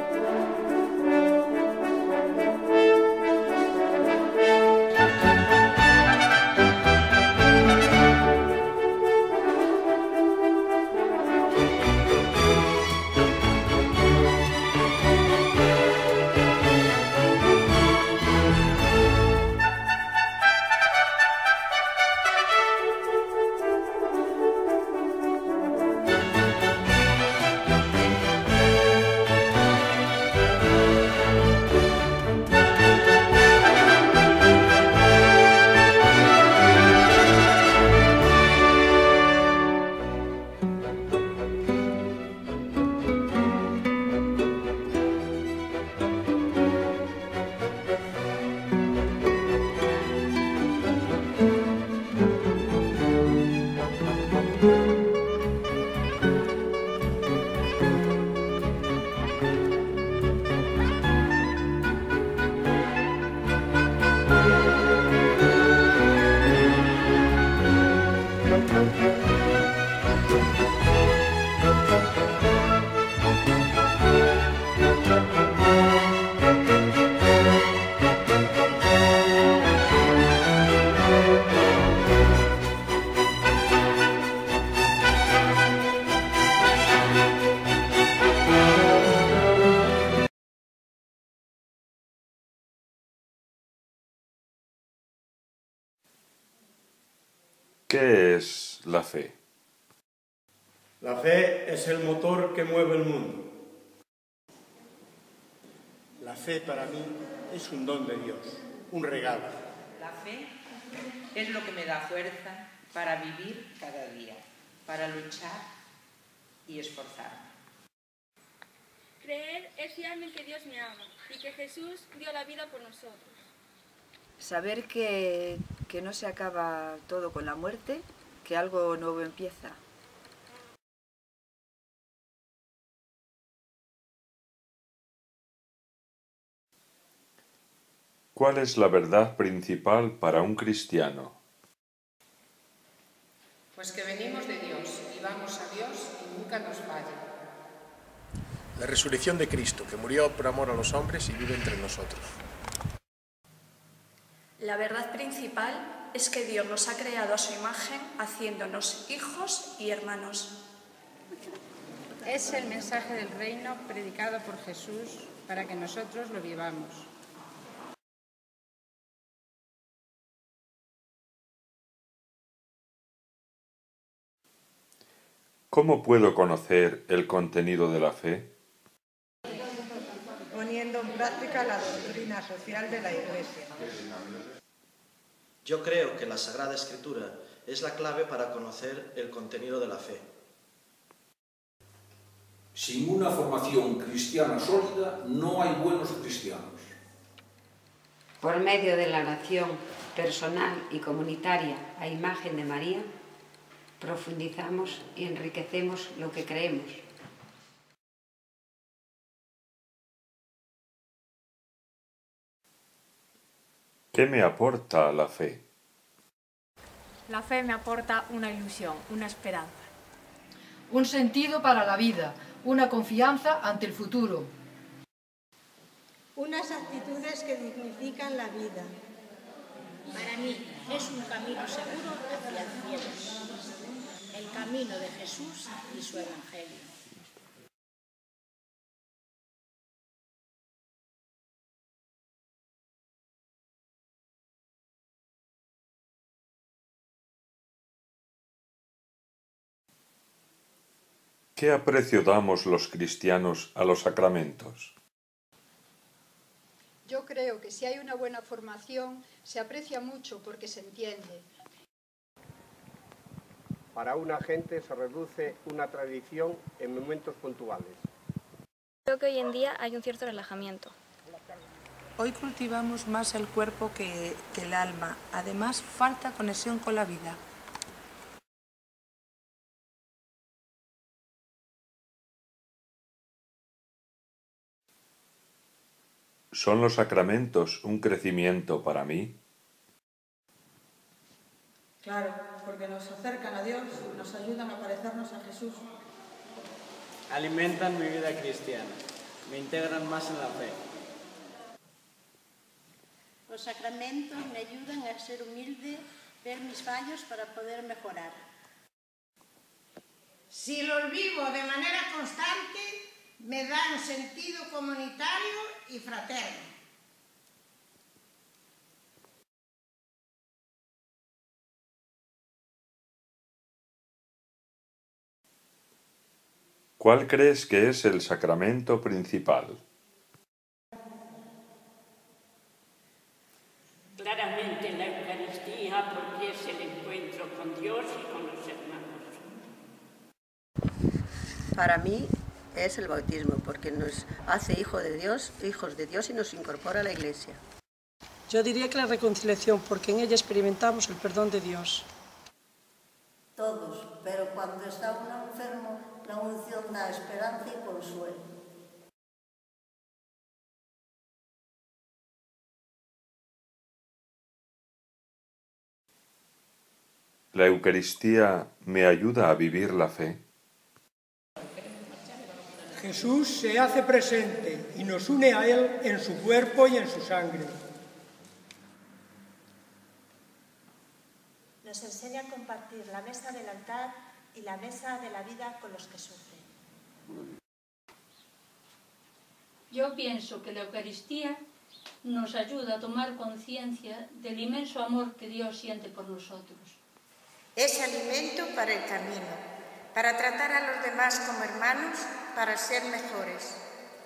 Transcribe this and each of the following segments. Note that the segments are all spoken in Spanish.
¿Qué es la fe? La fe es el motor que mueve el mundo. La fe para mí es un don de Dios, un regalo. La fe es lo que me da fuerza para vivir cada día, para luchar y esforzarme. Creer es fiarme en que Dios me ama y que Jesús dio la vida por nosotros. Saber que no se acaba todo con la muerte, que algo nuevo empieza. ¿Cuál es la verdad principal para un cristiano? Pues que venimos de Dios y vamos a Dios y nunca nos falla. La resurrección de Cristo, que murió por amor a los hombres y vive entre nosotros. La verdad principal es que Dios nos ha creado a su imagen, haciéndonos hijos y hermanos. Es el mensaje del reino predicado por Jesús para que nosotros lo vivamos. ¿Cómo puedo conocer el contenido de la fe? Poniendo en práctica la doctrina social de la Iglesia. Yo creo que la Sagrada Escritura es la clave para conocer el contenido de la fe. Sin una formación cristiana sólida, no hay buenos cristianos. Por medio de la oración personal y comunitaria a imagen de María, profundizamos y enriquecemos lo que creemos. ¿Qué me aporta la fe? La fe me aporta una ilusión, una esperanza. Un sentido para la vida, una confianza ante el futuro. Unas actitudes que dignifican la vida. Para mí es un camino seguro hacia el cielo. El camino de Jesús y su Evangelio. ¿Qué aprecio damos los cristianos a los sacramentos? Yo creo que si hay una buena formación, se aprecia mucho porque se entiende. Para una gente se reduce una tradición en momentos puntuales. Creo que hoy en día hay un cierto relajamiento. Hoy cultivamos más el cuerpo que el alma. Además, falta conexión con la vida. ¿Son los sacramentos un crecimiento para mí? Claro, porque nos acercan a Dios, nos ayudan a parecernos a Jesús. Alimentan mi vida cristiana. me integran más en la fe. Los sacramentos me ayudan a ser humilde, ver mis fallos para poder mejorar. Si los vivo de manera constante, me dan sentido comunitario y fraterno. ¿Cuál crees que es el sacramento principal? Claramente la Eucaristía, porque es el encuentro con Dios y con los hermanos. Para mí es el bautismo, porque nos hace hijos de Dios y nos incorpora a la Iglesia. Yo diría que la reconciliación, porque en ella experimentamos el perdón de Dios. Todos, pero cuando está uno enfermo, la unción da esperanza y consuelo. ¿La Eucaristía me ayuda a vivir la fe? Jesús se hace presente y nos une a Él en su cuerpo y en su sangre. Nos enseña a compartir la mesa del altar y la mesa de la vida con los que sufren. Yo pienso que la Eucaristía nos ayuda a tomar conciencia del inmenso amor que Dios siente por nosotros. Es alimento para el camino, para tratar a los demás como hermanos, para ser mejores.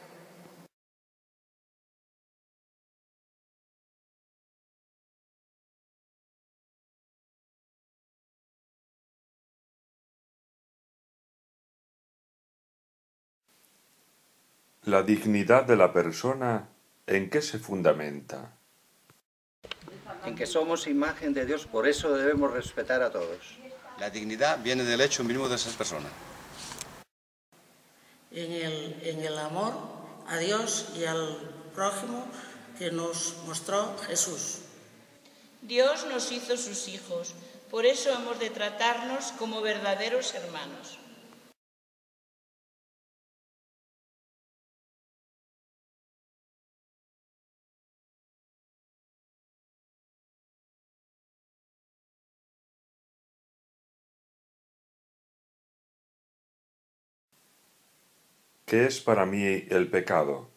¿La dignidad de la persona en qué se fundamenta? En que somos imagen de Dios, por eso debemos respetar a todos. La dignidad viene del hecho mismo de esas personas. En el amor a Dios y al prójimo que nos mostró Jesús. Dios nos hizo sus hijos, por eso hemos de tratarnos como verdaderos hermanos. ¿Qué es para mí el pecado?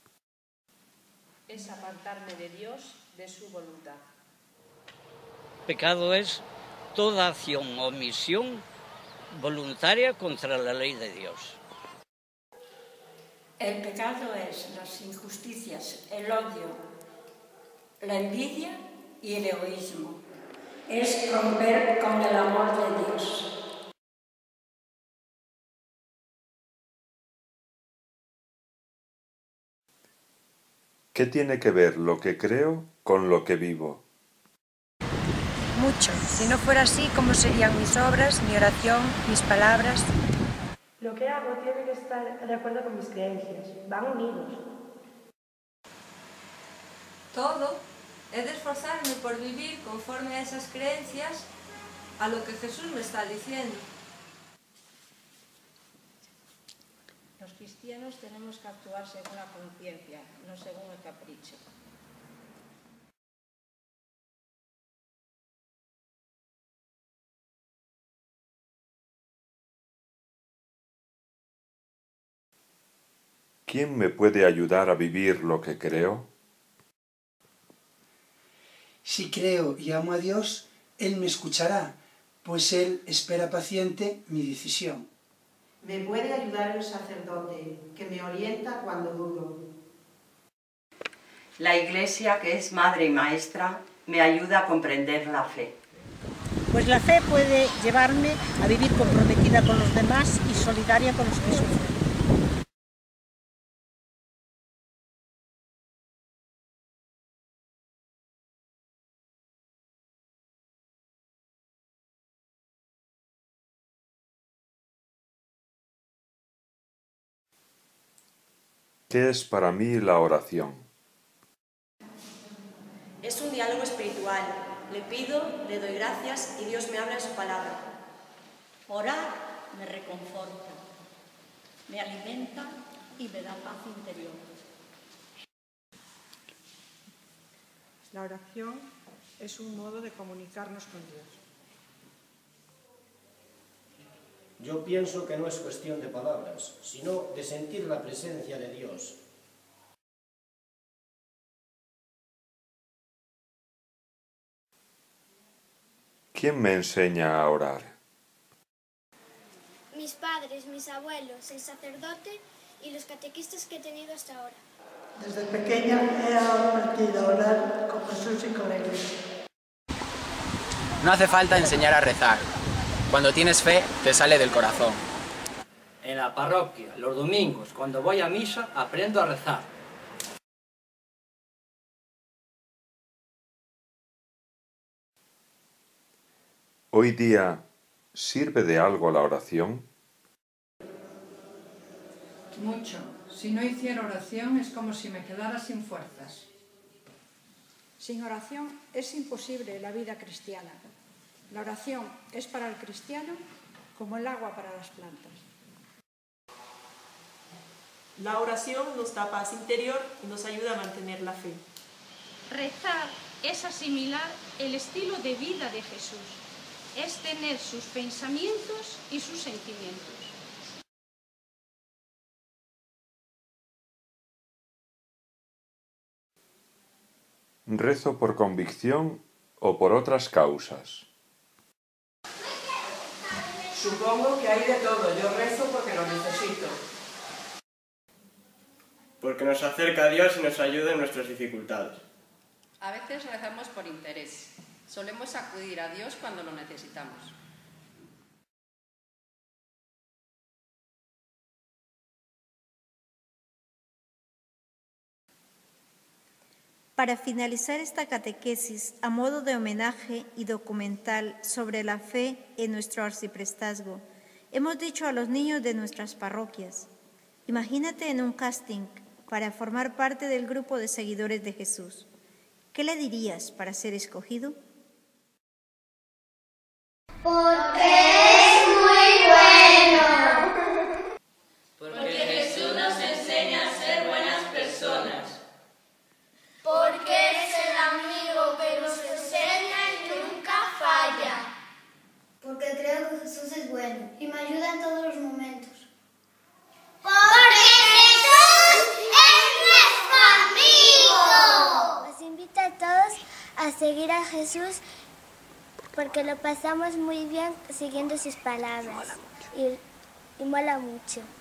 Es apartarme de Dios, de su voluntad. Pecado es toda acción o omisión voluntaria contra la ley de Dios. El pecado es las injusticias, el odio, la envidia y el egoísmo. Es romper con el amor de Dios. ¿Qué tiene que ver lo que creo con lo que vivo? Mucho. Si no fuera así, ¿cómo serían mis obras, mi oración, mis palabras? Lo que hago tiene que estar de acuerdo con mis creencias. Van unidos. Todo es de esforzarme por vivir conforme a esas creencias, a lo que Jesús me está diciendo. Los cristianos tenemos que actuar según la conciencia, no según el capricho. ¿Quién me puede ayudar a vivir lo que creo? Si creo y amo a Dios, Él me escuchará, pues Él espera paciente mi decisión. Me puede ayudar el sacerdote, que me orienta cuando dudo. La Iglesia, que es madre y maestra, me ayuda a comprender la fe. Pues la fe puede llevarme a vivir comprometida con los demás y solidaria con los que sufren. ¿Qué es para mí la oración? Es un diálogo espiritual. Le pido, le doy gracias y Dios me habla en su palabra. Orar me reconforta, me alimenta y me da paz interior. La oración es un modo de comunicarnos con Dios. Yo pienso que no es cuestión de palabras, sino de sentir la presencia de Dios. ¿Quién me enseña a orar? Mis padres, mis abuelos, el sacerdote y los catequistas que he tenido hasta ahora. Desde pequeña he aprendido a orar con Jesús y con la Iglesia. No hace falta enseñar a rezar. Cuando tienes fe, te sale del corazón. En la parroquia, los domingos, cuando voy a misa, aprendo a rezar. Hoy día, ¿sirve de algo la oración? Mucho. Si no hiciera oración es como si me quedara sin fuerzas. Sin oración es imposible la vida cristiana. La oración es para el cristiano como el agua para las plantas. La oración nos da paz interior y nos ayuda a mantener la fe. Rezar es asimilar el estilo de vida de Jesús. Es tener sus pensamientos y sus sentimientos. ¿Rezo por convicción o por otras causas? Supongo que hay de todo. Yo rezo porque lo necesito. Porque nos acerca a Dios y nos ayuda en nuestras dificultades. A veces rezamos por interés. Solemos acudir a Dios cuando lo necesitamos. Para finalizar esta catequesis, a modo de homenaje y documental sobre la fe en nuestro arciprestazgo, hemos dicho a los niños de nuestras parroquias: imagínate en un casting para formar parte del grupo de seguidores de Jesús. ¿Qué le dirías para ser escogido? Porque es muy bueno. Porque Jesús nos enseña a ser buenas personas. Porque es el amigo que nos enseña y nunca falla. Porque creo que Jesús es bueno y me ayuda en todos los momentos. Porque Jesús es nuestro amigo. Os invito a todos a seguir a Jesús porque lo pasamos muy bien siguiendo sus palabras y mola mucho.